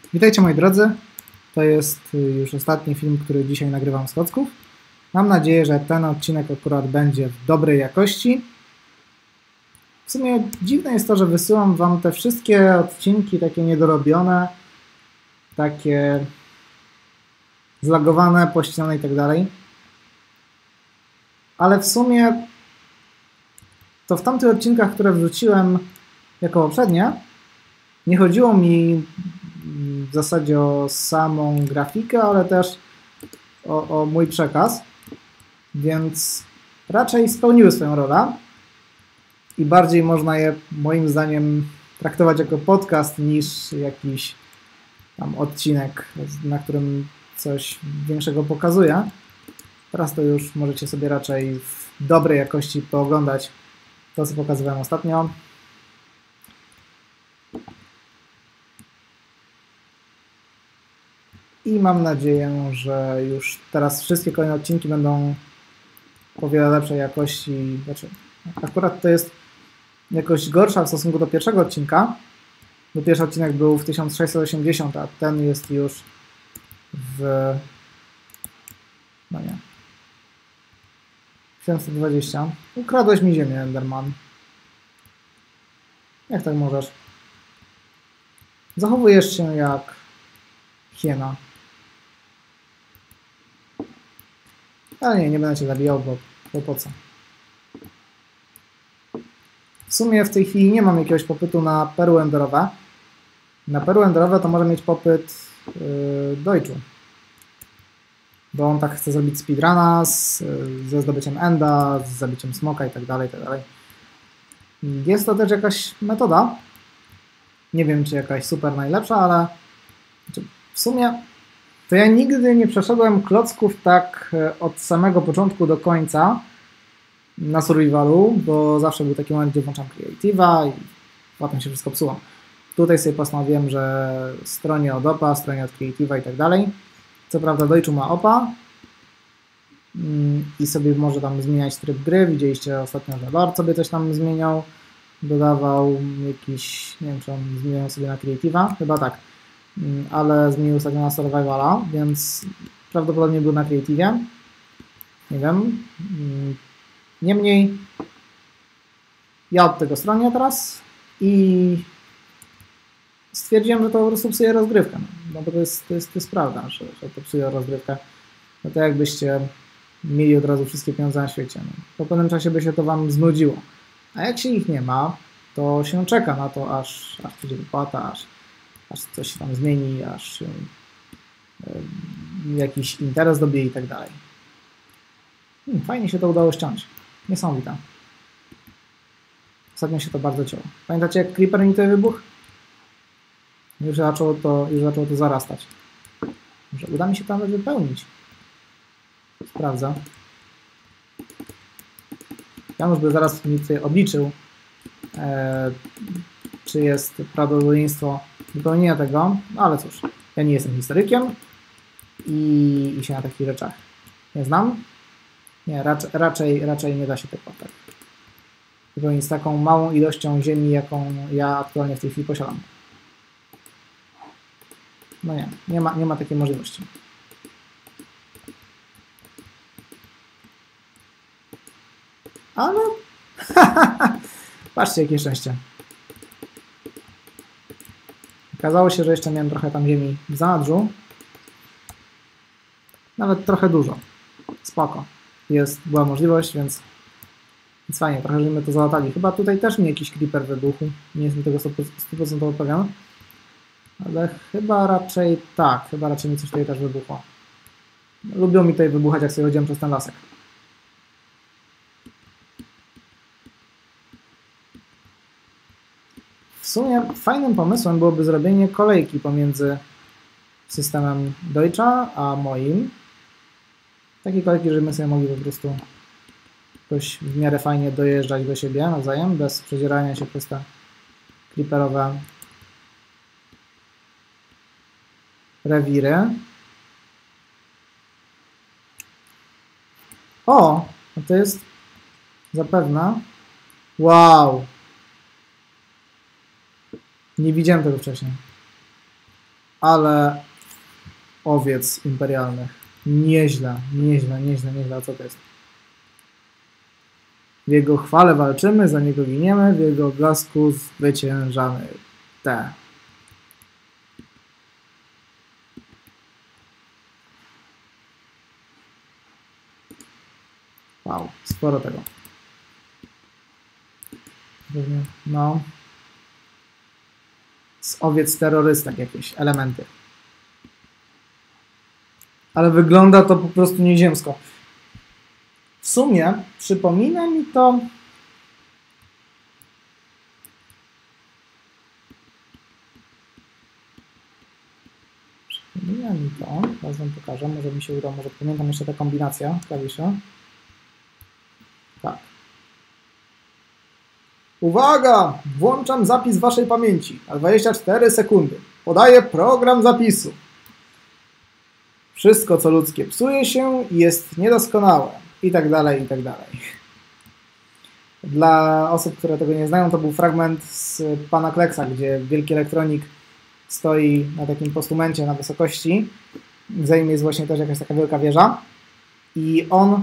Witajcie moi drodzy, to jest już ostatni film, który dzisiaj nagrywam z klocków. Mam nadzieję, że ten odcinek akurat będzie w dobrej jakości. W sumie dziwne jest to, że wysyłam wam te wszystkie odcinki takie niedorobione, takie zlagowane, pościnane i tak dalej. Ale w sumie to w tamtych odcinkach, które wrzuciłem jako poprzednie, nie chodziło mi w zasadzie o samą grafikę, ale też o mój przekaz, więc raczej spełniły swoją rolę i bardziej można je moim zdaniem traktować jako podcast niż jakiś tam odcinek, na którym coś większego pokazuję. Teraz to już możecie sobie raczej w dobrej jakości pooglądać to, co pokazywałem ostatnio. I mam nadzieję, że już teraz wszystkie kolejne odcinki będą o wiele lepszej jakości. Znaczy, akurat to jest jakość gorsza w stosunku do pierwszego odcinka, bo pierwszy odcinek był w 1680, a ten jest już w... no nie. 720. Ukradłeś mi ziemię, Enderman. Jak tak możesz? Zachowujesz się jak hiena. Ale nie będę cię zabijał, bo po co? W sumie w tej chwili nie mam jakiegoś popytu na perły enderowe. Na perły enderowe to może mieć popyt Dojczu. Bo on tak chce zrobić speedruna ze zdobyciem enda, z zabiciem smoka i tak dalej, i tak dalej. Jest to też jakaś metoda. Nie wiem, czy jakaś super najlepsza, ale w sumie to ja nigdy nie przeszedłem klocków tak od samego początku do końca na survivalu, bo zawsze był taki moment, gdzie włączam creative'a i potem się wszystko psuło. Tutaj sobie postanowiłem, że stronie od opa, stronie od creative'a i tak dalej. Co prawda Dojczu ma opa i sobie może tam zmieniać tryb gry. Widzieliście ostatnio, że Lord sobie coś tam zmieniał, dodawał jakiś, nie wiem, czy on zmieniał sobie na creative'a, chyba tak, ale zmienił ostatnio na survivala, więc prawdopodobnie był na creative'ie. Nie wiem. Niemniej ja od tego stronie teraz i stwierdziłem, że to po prostu psuje rozgrywkę. No bo to jest prawda, że to psuje rozgrywkę. No to jakbyście mieli od razu wszystkie pieniądze na świecie. No. Po pewnym czasie by się to wam znudziło. A jak się ich nie ma, to się czeka na to, aż przyjdzie wypłata, aż coś się tam zmieni, aż się jakiś interes dobije i tak dalej. Fajnie się to udało ściąć. Niesamowite. Ostatnio się to bardzo cięło. Pamiętacie, jak Creeper mi tutaj wybuchł? Już zaczęło to zarastać. Może uda mi się to nawet wypełnić. Sprawdzę. Janusz by zaraz mi tutaj obliczył, czy jest prawdopodobieństwo wypełnienia tego, no ale cóż, ja nie jestem historykiem i się na takich rzeczach nie znam. Nie, raczej nie da się tego tak wypełnić z taką małą ilością ziemi, jaką ja aktualnie w tej chwili posiadam. No nie ma takiej możliwości. Ale patrzcie, jakie szczęście. Okazało się, że jeszcze miałem trochę tam ziemi w zanadrzu. Nawet trochę dużo. Spoko. Była możliwość, więc fajnie, trochę żeśmy to załatali. Chyba tutaj też mi jakiś creeper wybuchł. Nie jestem tego 100% pewien. Ale chyba raczej tak. Chyba raczej mi coś tutaj też wybuchło. Lubią mi tutaj wybuchać, jak sobie chodziłem przez ten lasek. W sumie fajnym pomysłem byłoby zrobienie kolejki pomiędzy systemem Deutscha a moim. Takiej kolejki, żebyśmy sobie mogli po prostu jakoś w miarę fajnie dojeżdżać do siebie nawzajem, bez przedzierania się przez te creeperowe rewiry. O! To jest zapewne... Wow! Nie widziałem tego wcześniej. ale owiec imperialnych. Nieźle, nieźle, nieźle, nieźle. A co to jest? W jego chwale walczymy, za niego giniemy, w jego blasku zwyciężamy. Te. Wow, sporo tego. No. Z owiec terrorystek jakieś elementy. Ale wygląda to po prostu nieziemsko. W sumie przypomina mi to... Teraz wam pokażę, może mi się uda, może pamiętam jeszcze tę kombinację klawiszy. Tak. Uwaga! Włączam zapis waszej pamięci na 24 sekundy. Podaję program zapisu. Wszystko, co ludzkie, psuje się i jest niedoskonałe. I tak dalej, i tak dalej. Dla osób, które tego nie znają, to był fragment z pana Kleksa, gdzie wielki elektronik stoi na takim postumencie na wysokości. Za nim jest właśnie też jakaś taka wielka wieża. I on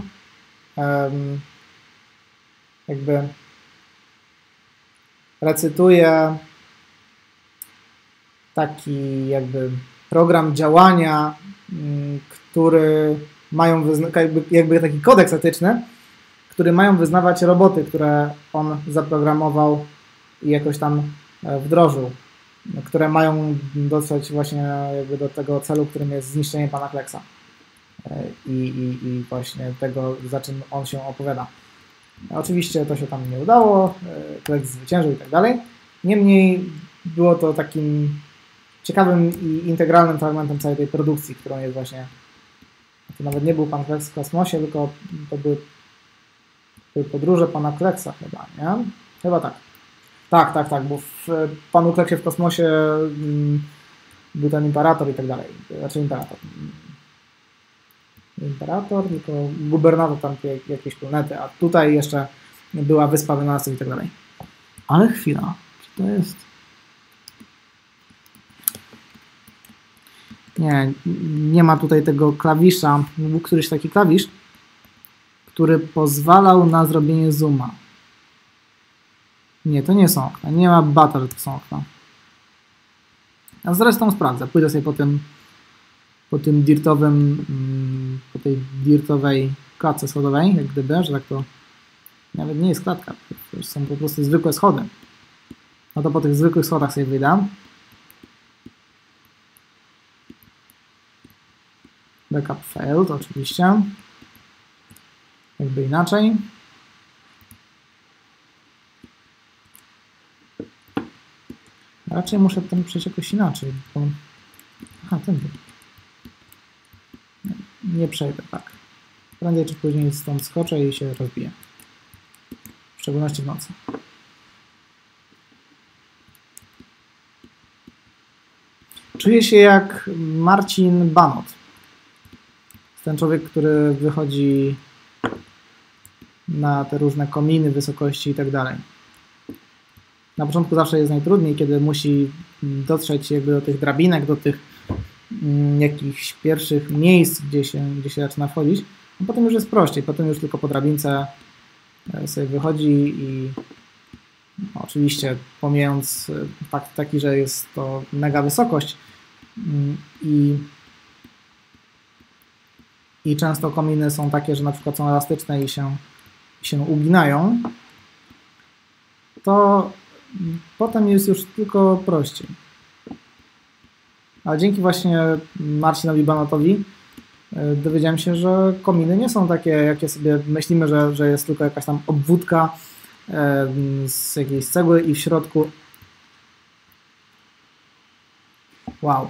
jakby recytuje taki jakby program działania, który mają jakby taki kodeks etyczny, który mają wyznawać roboty, które on zaprogramował i jakoś tam wdrożył, które mają dotrzeć właśnie jakby do tego celu, którym jest zniszczenie pana Kleksa i właśnie tego, za czym on się opowiada. Oczywiście to się tam nie udało, Kleks zwyciężył i tak dalej. Niemniej było to takim ciekawym i integralnym fragmentem całej tej produkcji, którą jest właśnie... To nawet nie był pan Kleks w kosmosie, tylko to były podróże pana Kleksa chyba, nie? Chyba tak. Tak, bo w panu Kleksie w kosmosie był ten imperator i tak dalej. Znaczy imperator, tylko gubernator tam jakiejś planety, a tutaj jeszcze była wyspa wynalazców i tak dalej. Ale chwila, czy to jest... Nie ma tutaj tego klawisza. Był któryś taki klawisz, który pozwalał na zrobienie zooma. Nie, to nie są okna. Nie ma bata, że to są okna. A zresztą sprawdzę. Pójdę sobie po tym dirtowym, po tej dirtowej klatce schodowej, jak gdyby, że tak to nawet nie jest klatka. To są po prostu zwykłe schody. No to po tych zwykłych schodach sobie wyjdę. Backup failed, oczywiście. Jakby inaczej. Raczej muszę tam przejść jakoś inaczej. Bo... Aha, tędy. Nie przejdę, tak. Prędzej czy później stąd skoczę i się rozbiję. W szczególności w nocy. Czuję się jak Marcin Banot. Ten człowiek, który wychodzi na te różne kominy, wysokości i tak dalej. Na początku zawsze jest najtrudniej, kiedy musi dotrzeć jakby do tych drabinek, do tych jakichś pierwszych miejsc, gdzie się zaczyna wchodzić. A potem już jest prościej, potem już tylko po drabince sobie wychodzi i no, oczywiście pomijając fakt taki, że jest to mega wysokość i często kominy są takie, że na przykład są elastyczne i się uginają, to potem jest już tylko prościej. Ale dzięki właśnie Marcinowi Banotowi dowiedziałem się, że kominy nie są takie, jakie sobie myślimy, że jest tylko jakaś tam obwódka z jakiejś cegły i w środku... Wow.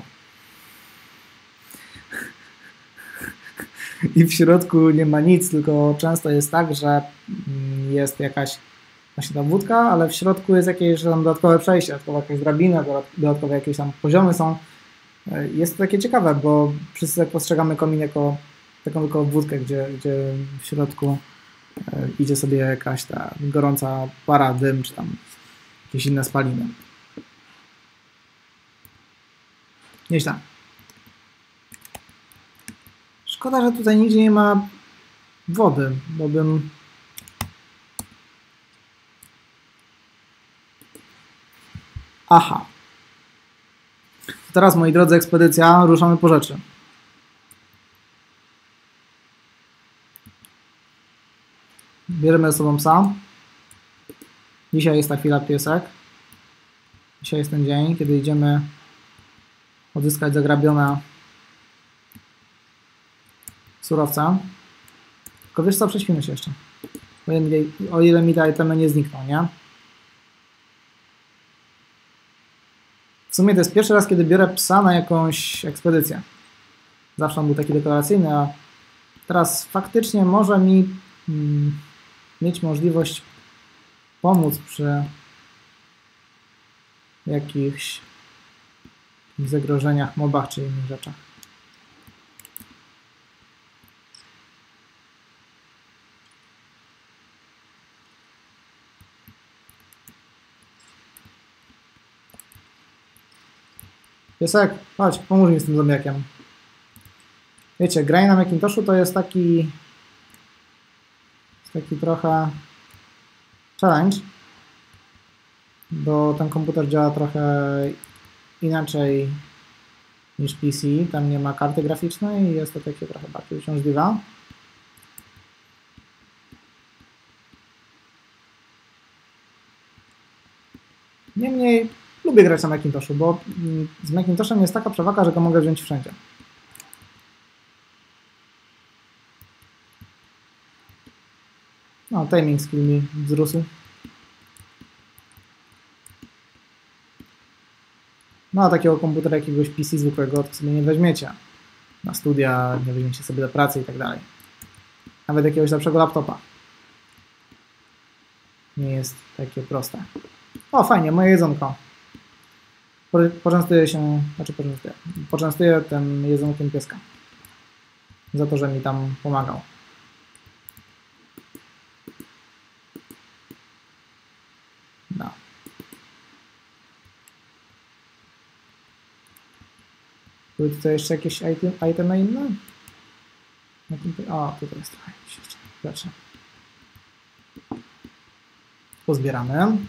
I w środku nie ma nic, tylko często jest tak, że jest jakaś właśnie ta wódka, ale w środku jest jakieś tam dodatkowe przejście, dodatkowa jakaś drabina, dodatkowe jakieś tam poziomy są. Jest to takie ciekawe, bo wszyscy tak postrzegamy komin jako taką tylko wódkę, gdzie w środku idzie sobie jakaś ta gorąca para, dym, czy tam jakieś inne spaliny. Nieźle. Szkoda, że tutaj nigdzie nie ma wody, bo bym... Aha. Teraz, moi drodzy, ekspedycja, ruszamy po rzeczy. Bierzemy ze sobą psa. Dzisiaj jest ta chwila, piesek. Dzisiaj jest ten dzień, kiedy idziemy odzyskać zagrabione surowce. Tylko wiesz co, prześpimy się jeszcze. O ile mi te itemy nie znikną, nie? W sumie to jest pierwszy raz, kiedy biorę psa na jakąś ekspedycję. Zawsze on był taki deklaracyjny, a teraz faktycznie może mi mieć możliwość pomóc przy jakichś zagrożeniach, mobach czy innych rzeczach. Piesek, chodź, pomóż mi z tym zombiakiem. Wiecie, granie na Macintoshu to jest taki trochę challenge, bo ten komputer działa trochę inaczej niż PC. Tam nie ma karty graficznej i jest to takie trochę bardziej uciążliwe. Niemniej lubię grać na Macintoshu, bo z Macintoshem jest taka przewaga, że go mogę wziąć wszędzie. No, timing skill mi wzrósł. No, a takiego komputera jakiegoś PC zwykłego to sobie nie weźmiecie. Na studia, nie weźmiecie sobie do pracy i tak dalej. Nawet jakiegoś lepszego laptopa. Nie jest takie proste. O, fajnie, moje jedzonko. Poczęstuję tym jedzonkiem pieska. Za to, że mi tam pomagał. No. Były tutaj jeszcze jakieś itemy inne? O, tutaj jest trochę. Lepsze. Pozbieramy.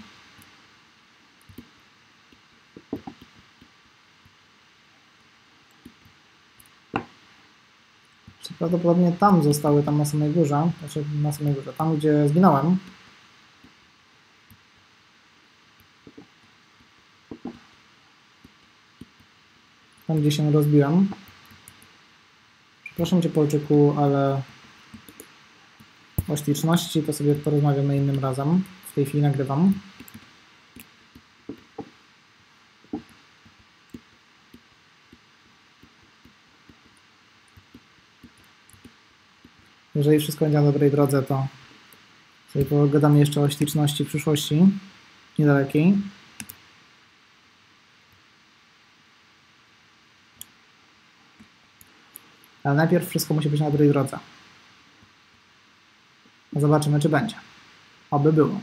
Prawdopodobnie tam zostały, tam na samej górze, znaczy na samej górze, tam gdzie zginąłem. Tam gdzie się rozbiłem. Przepraszam Cię, Polczyku, ale o śliczności to sobie porozmawiamy innym razem. W tej chwili nagrywam. Jeżeli wszystko będzie na dobrej drodze, to sobie pogadamy jeszcze o śliczności w przyszłości, niedalekiej. Ale najpierw wszystko musi być na dobrej drodze. Zobaczymy, czy będzie. Oby było.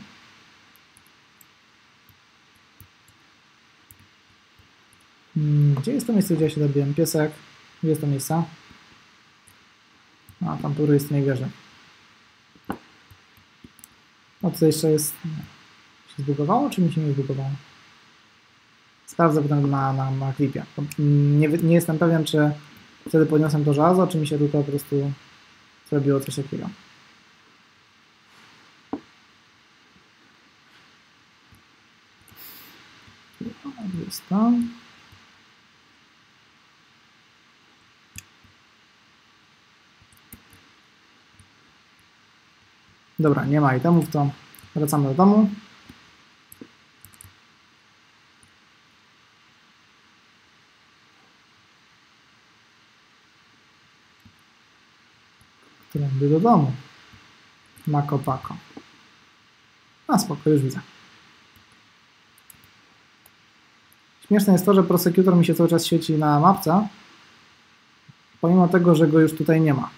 Gdzie jest to miejsce, gdzie ja się dobiłem? Piesek. Gdzie jest to miejsce? A, tam tu jest nie wierzę. O, tutaj jeszcze jest... Się zbugowało, czy mi się nie zbugowało? Sprawdzę potem na klipie. Nie jestem pewien, czy wtedy podniosłem to żelazo, czy mi się tylko po prostu zrobiło coś takiego. Jest to. Dobra, nie ma itemów, to wracamy do domu. Którędy do domu. Mako pako. A spoko, już widzę. Śmieszne jest to, że Prosecutor mi się cały czas świeci na mapce, pomimo tego, że go już tutaj nie ma.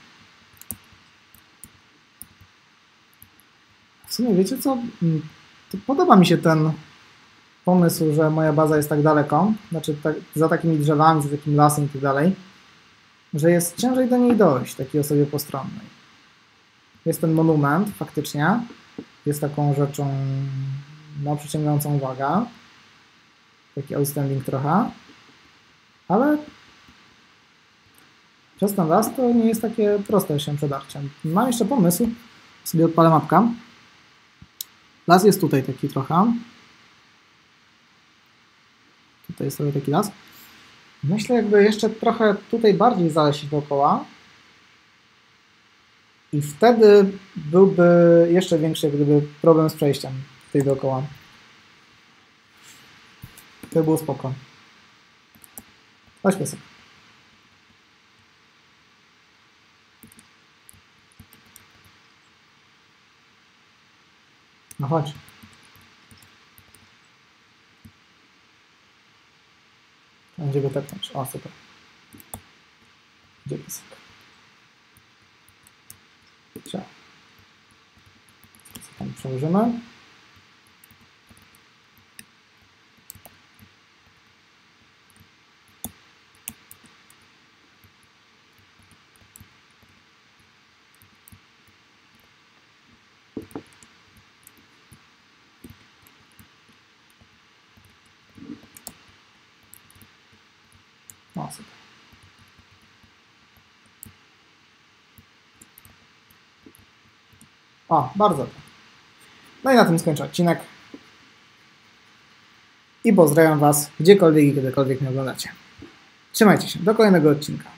W sumie wiecie co? To podoba mi się ten pomysł, że moja baza jest tak daleko, znaczy za takimi drzewami, za takim lasem i tak dalej, że jest ciężej do niej dojść, takiej osobie postronnej. Jest ten monument, faktycznie, jest taką rzeczą no, przyciągającą uwagę, taki outstanding trochę, ale przez ten las to nie jest takie proste się przedarcie. Mam jeszcze pomysł, sobie odpalę mapkę. Las jest tutaj taki trochę. Tutaj jest sobie taki las. Myślę, jakby jeszcze trochę tutaj bardziej zalesić dookoła. I wtedy byłby jeszcze większy, gdyby problem z przejściem tutaj dookoła. To było spoko. Chodź, piesek. No chodź. Gdzie go tepnąć? O, super. Gdzie piesek? Co tam przełożymy? O, super. O, bardzo dobrze. No i na tym skończę odcinek. I pozdrawiam Was gdziekolwiek i kiedykolwiek mnie oglądacie. Trzymajcie się. Do kolejnego odcinka.